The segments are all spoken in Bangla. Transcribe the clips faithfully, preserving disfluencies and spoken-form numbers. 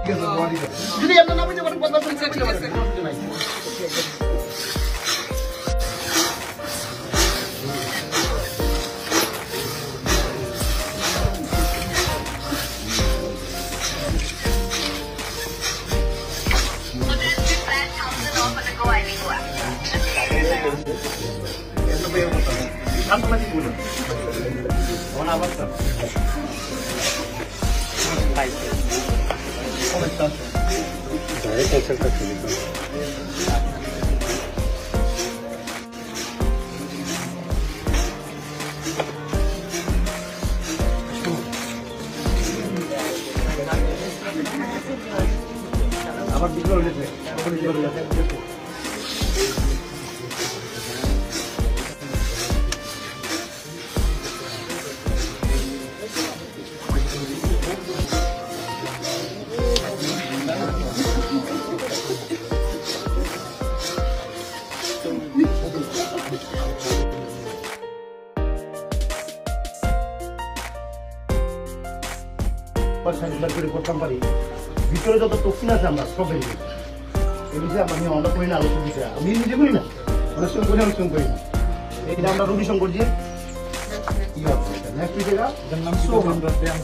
যদি আপনার নামে যে কথা বলছেন ঠিক আছে আমার বিক্রি হয়েছে করতাম পারি ভিতরে যত টক্সিন আছে আমরা সব বেরিয়ে এই বিষয়ে আমি অন্য করি না আলোচনা বিষয় আমি নিজে করি না অনেক সময় করি অনেক সময় করি না এইটা আমরা রবি শঙ্কর জি কি হচ্ছে নেক্সট জায়গা যার নাম সোহাম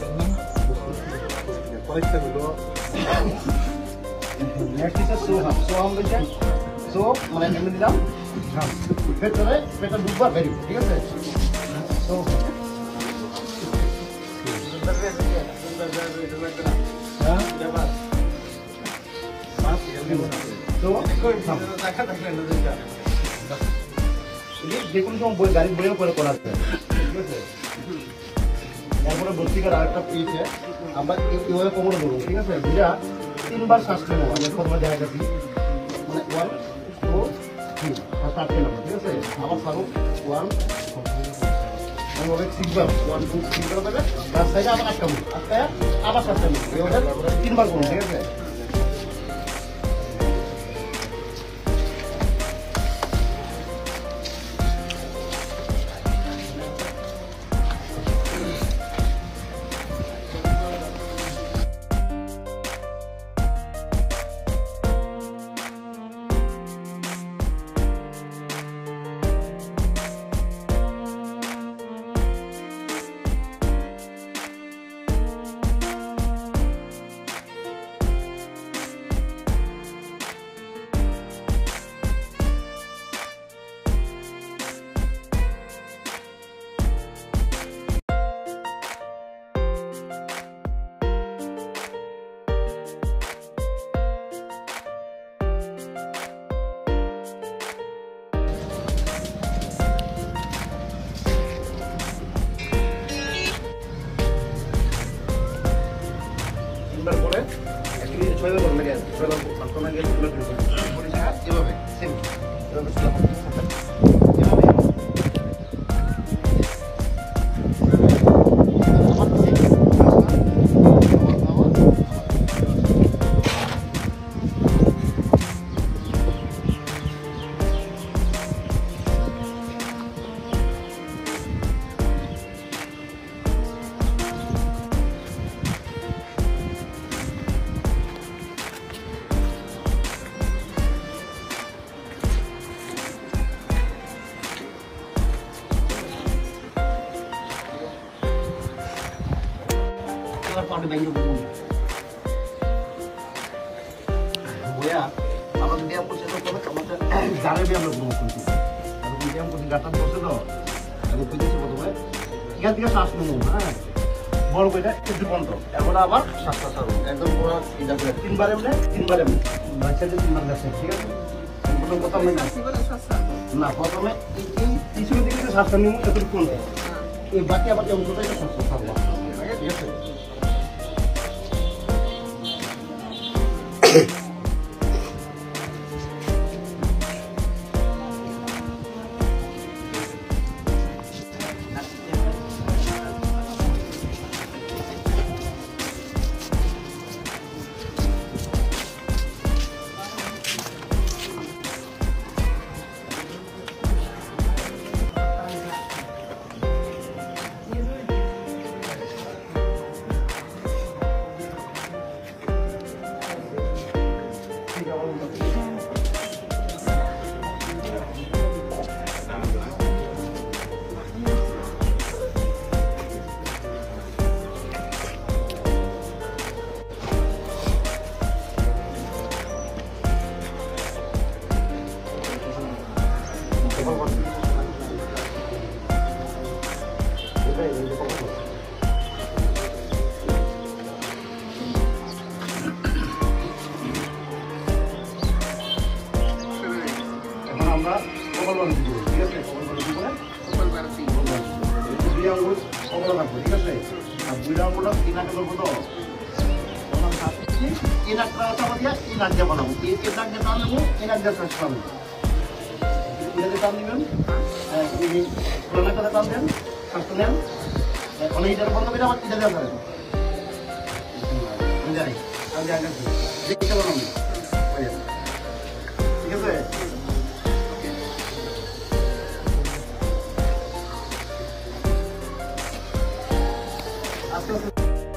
নেক্সট ইজ সোহাম সোহাম বলছে সো মানে এমনি দিলাম ভেতরে পেটা দুবার বেরিয়ে ঠিক আছে সো যে কোনো সময় বই গাড়ি বইও করে করা যায় ঠিক আছে তারপরে বর্তিকার আরেকটা পেয়েছে আমরা এইভাবে কোমরে ধরবো ঠিক আছে দুইটা তিনবার শ্বাস নেবো আমরা প্রথমে দেখা যাচ্ছি মানে ওয়ান টু থ্রি ফার্স্ট আটকে নেবো ঠিক আছে আবার সারো ওয়ান সিক্সবার ওয়ান টু থ্রি করে দেবে তার সাইডে আবার আটকাবো আটকায় আবার শ্বাস নেবো এইভাবে তিনবার করুন ঠিক আছে করে একটু ছয়বার করুন লাগে ছয়বার সাতটা লাগে ছয়বার করুন করে জায়গা এভাবে সেম এভাবে চলা পাউডার ব্যাংকে বলুন বইয়া আমাদের ব্যায়াম করছে তো কোনো আমাদের গাড়ের ব্যায়াম আমরা গ্রহণ করছি আর ব্যায়াম করছি গাঁটা বসে তো আমি বুঝেছি প্রথমে এখান থেকে শ্বাস নেবো হ্যাঁ বড় করে একটু বন্ধ এখন আবার শ্বাসটা ছাড়বো একদম পুরো তিনবার এমনি তিনবার এমনি বাচ্চাদের তিনবার যাচ্ছে ঠিক আছে প্রথম কথা আমি না প্রথমে এই পিছনের দিকে শ্বাসটা নেবো এতটুকু এই বাকি আবার এই অংশটা শ্বাসটা ছাড়বো ঠিক আছে কপাল বানাতে দিব, ঠিক আছে? কপাল বানাতে করে কপাল বানাতে দুই আঙ্গুল কপাল রাখবো, ঠিক আছে? আর দুই আঙ্গুলটা তিন আগে ধরবো তো এই নাকটা চাপা দিয়ে এই নাক দিয়ে বানাবো, এই নাক দিয়ে টান নেবো, এই নাক দিয়ে শ্বাস টানবো, টান নেবেন, পুরো নাকটা টান দেন, শ্বাসটা নেন, অনেক ইটার বন্ধ করে আবার ইটা দেওয়া যাবে, আমি জানি আমি জানি দেখতে পারলাম, ঠিক আছে? আস্তে আস্তে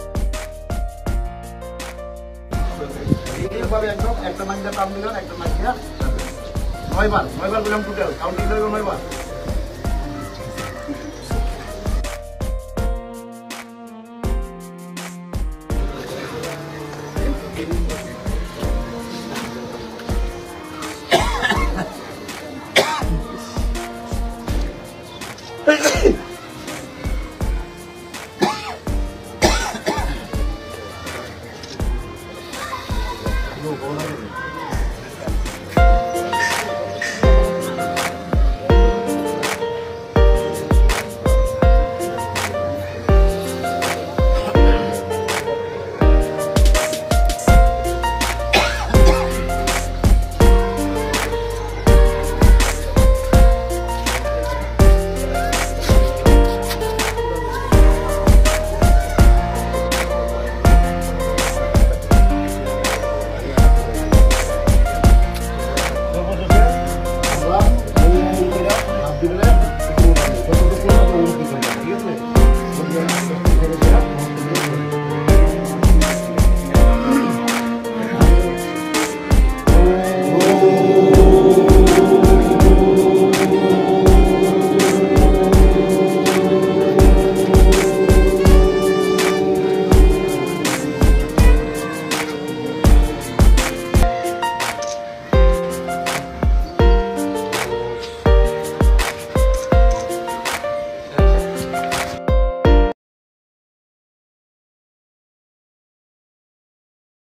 এইভাবে একদম একটা নাক দিয়ে টান দিলেন, একটা নাক দিয়ে নয়বার নয়বার বললাম টোটাল কাউন্টিং করবো নয়বার। No,